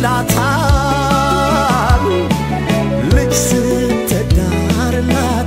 ይላታል ልጅ ስትዳርላት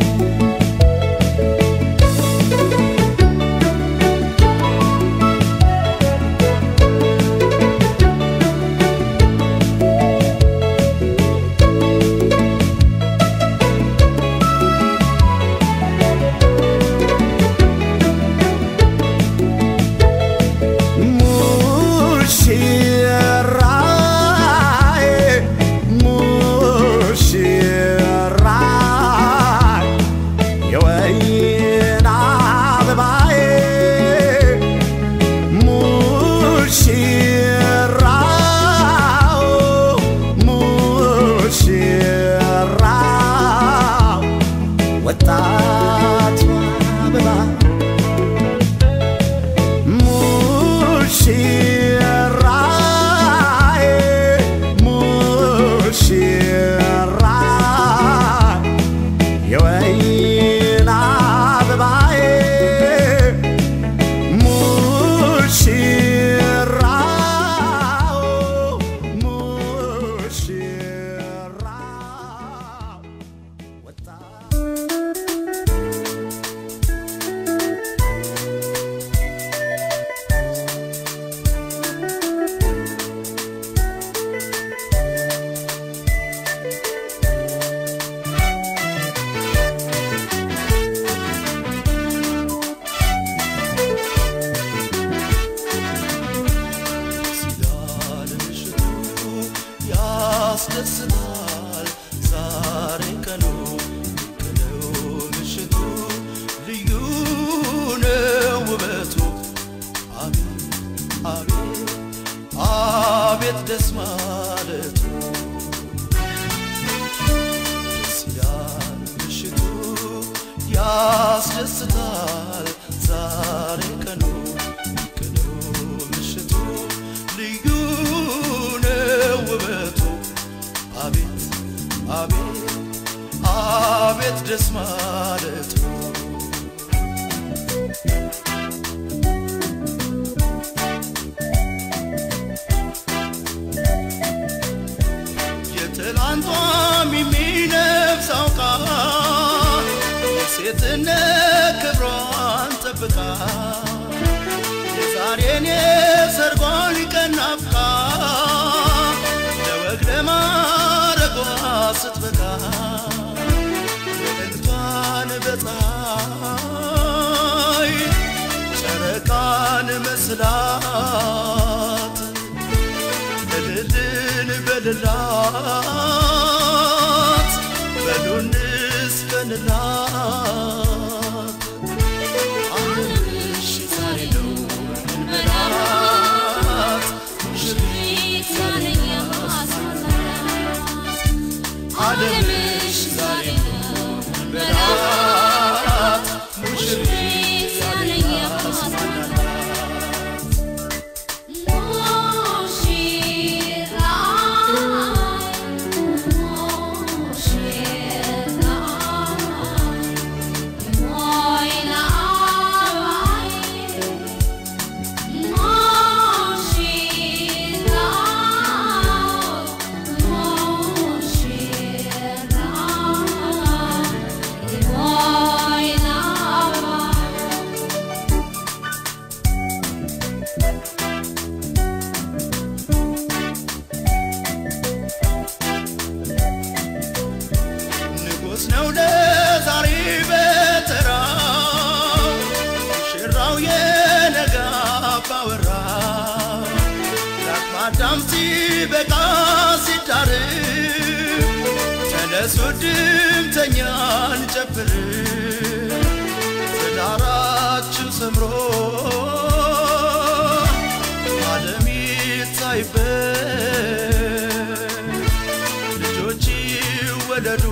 ያስደስታል ዛሬ ቀኑ ምሽቱ ልዩ ነው ውበቱ አቤት አቤት ደስ ማለቱ ደስ ይላል ምሽቱ ያስደስታል ዛሬ ቀኑ ምሽቱ ልዩ ነው ውበቱ አቤት ደስ ማለቱ የትላንቷ የሚነፍሰው ቃል የሴትነት ክብሯን ጠብቃ የዛሬን የሰርጓን ቀን ናፍቃ ለወግ ለማረጓ ስትበቃ እንኳን በፀሐይ ጨረቃን መስላት እልልን በልላት በሉንስ በንላት አለምሽ ዛሬ ነው እንበላት ሙሽሪት ዛሬ አለምሽ ዛሬ ነው እንበላት ሙሽሪት ዛሬ ነው ለዛሬ በተራ ሽራው የነጋ ባወራ ዳም ሲበቃ ሲዳር ተነሱ ድምተኛን ጨፍር ትዳራችሁ ሰምሮ ዓለም ይታይበት ልጆች ይወለዱ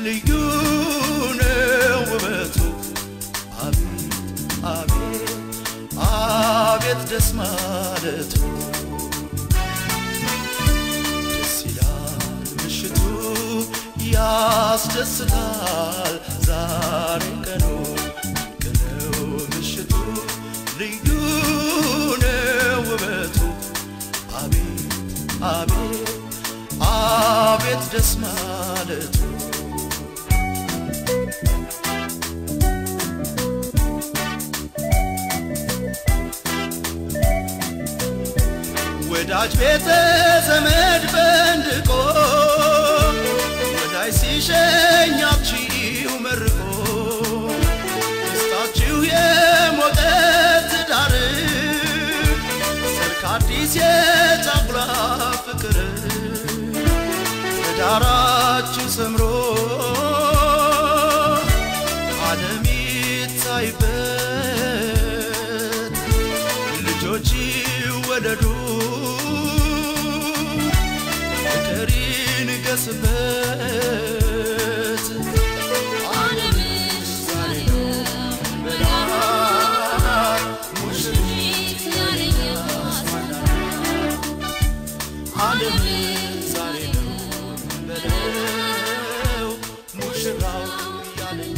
ልዩ ነው ውበቱ አቤት አቤት አቤት ደስ ማለቱ ደስ ይላል ምሽቱ ያስደስታል ዛሬ ቀኑ ቀነው ምሽቱ ልዩ ነው ውበቱ አቤት አቤት አቤት ደስ ማለቱ ወዳጅ ቤተ ዘመድ ፈንድቆ ወዳይ ሲሸኛችሁ መርቆ ደስታችሁ የሞቀ ትዳር ሰርክ አዲስ የጫጉላ ፍቅር ትዳራችሁ ሰምሮ ዓለም ይታይበት ልጆች ይወለዱ ፍቅር ይንገስበት ዓለምሽ ዛሬ ነው በዳር ሙሽሪት ያለኝ ዓለምሽ ዛሬ ነው በለው ሙሽራው ያለኝ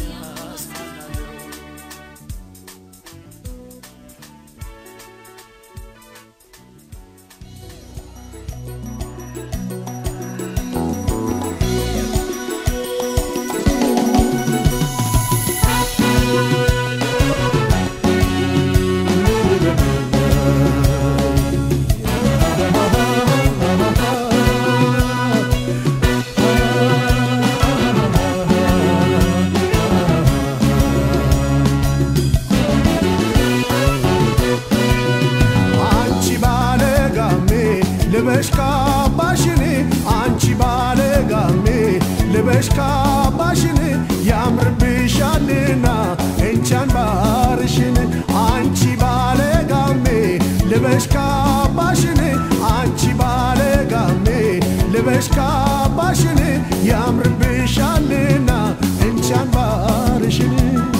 ልበሽካባሽኔ አንቺ ባለጋሜ ልበሽካባሽኔ ያምርብሻልና እንቻን ባርሽን አንቺ ባለጋሜ ልበሽካባሽኔ አንቺ ባለጋሜ ልበሽካባሽኔ ያምርብሻልና እንቻን ባርሽን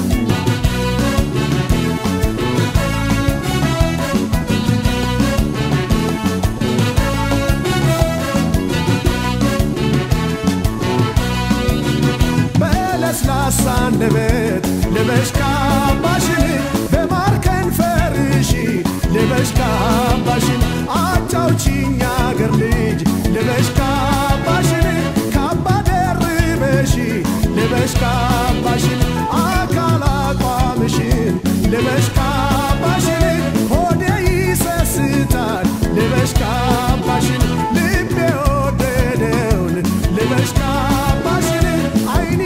ለስላሳንበት ልበሽካባሽን በማርከን ፈርሺ ልበሽካባሽን አጫውቺኝ አገር ልጅ ልበሽካባሽን ካባ ደርበሺ ልበሽካባሽን አካል አቋምሽን ልበሽካባሽን ሆዴ ይሰስታል ልበሽካባሽን ልቤ ወደደውን ልበሽካባሽን አይኒ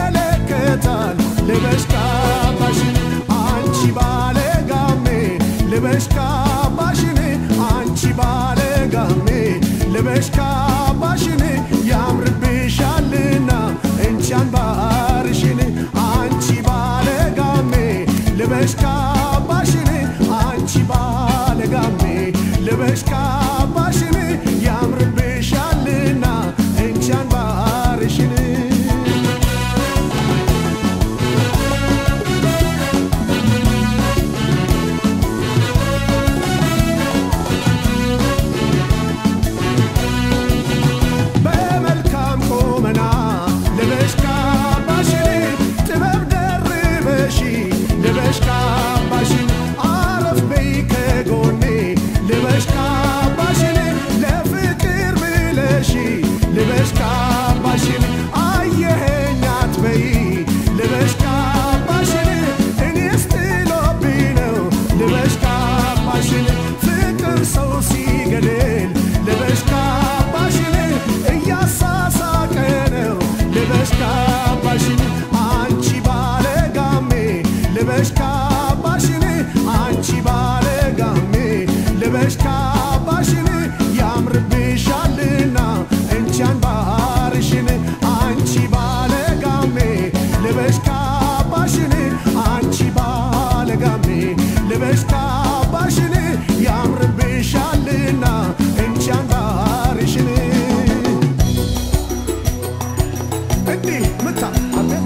ልበሽካባሽን አንቺ ባለጋሜ ልበሽካባሽን አንቺ ባለጋሜ ልበሽካባሽን ያምርብሻልና እንቻን ባርሽ ምታ አቤት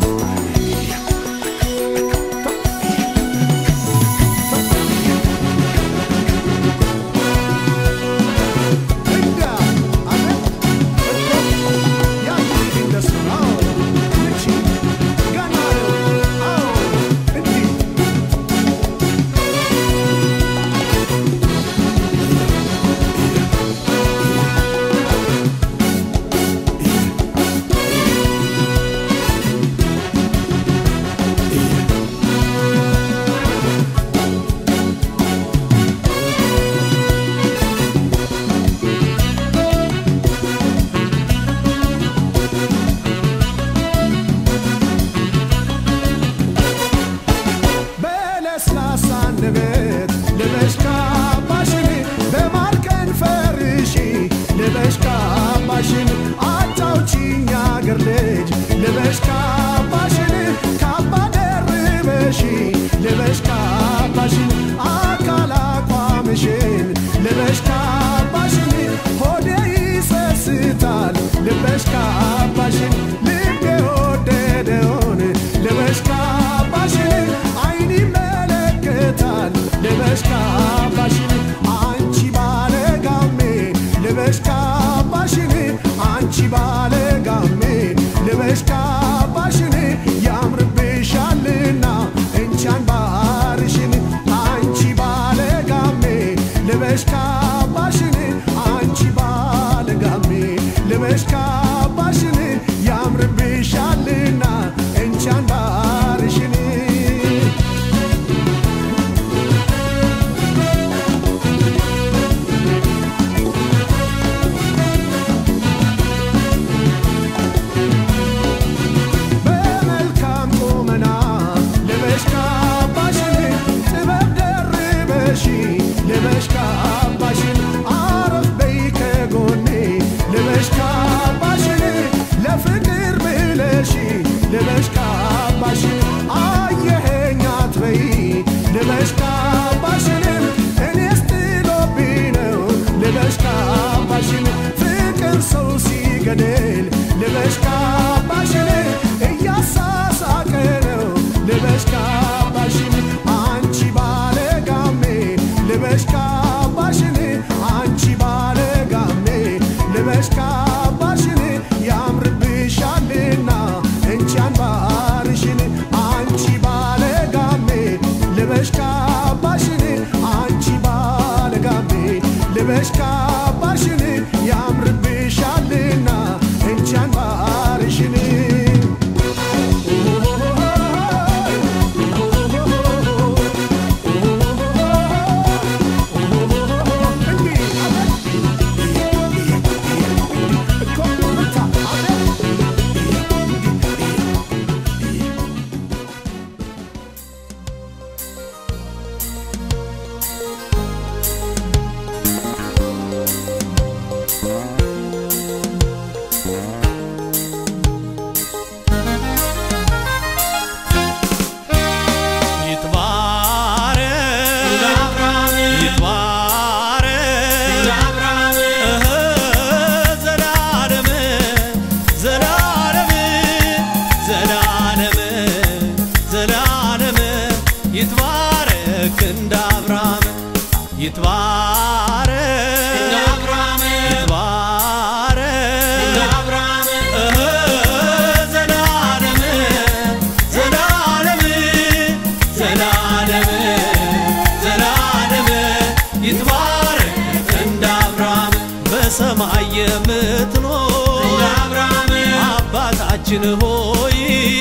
ሆይ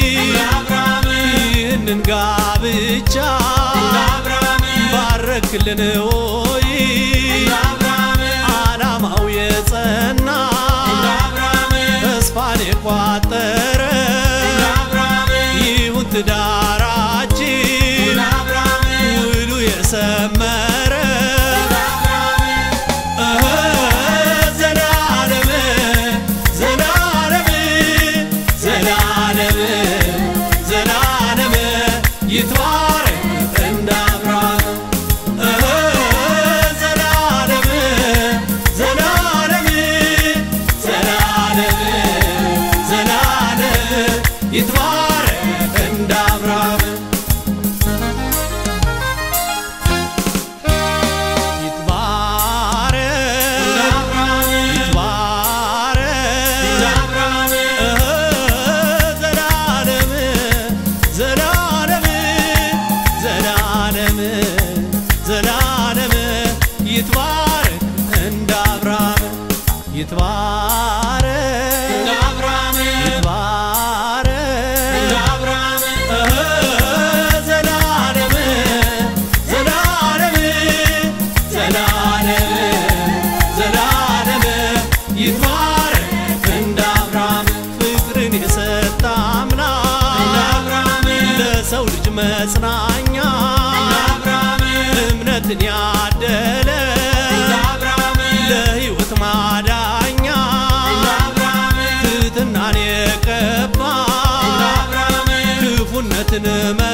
ይህንን ጋብቻ ባረክልን ሆይ ዓላማው የጸና ተስፋን የቋጠረ ይሁን ትዳራችን ውሉ የሰመረ ይትባረክ እንደ አብርሃም መጽናኛ አብርሃም እምነትን ያደለ አብርሃም ለሕይወት ማዳኛ አብርሃም ትሕትናን የቀባ አብርሃም ክፉነትን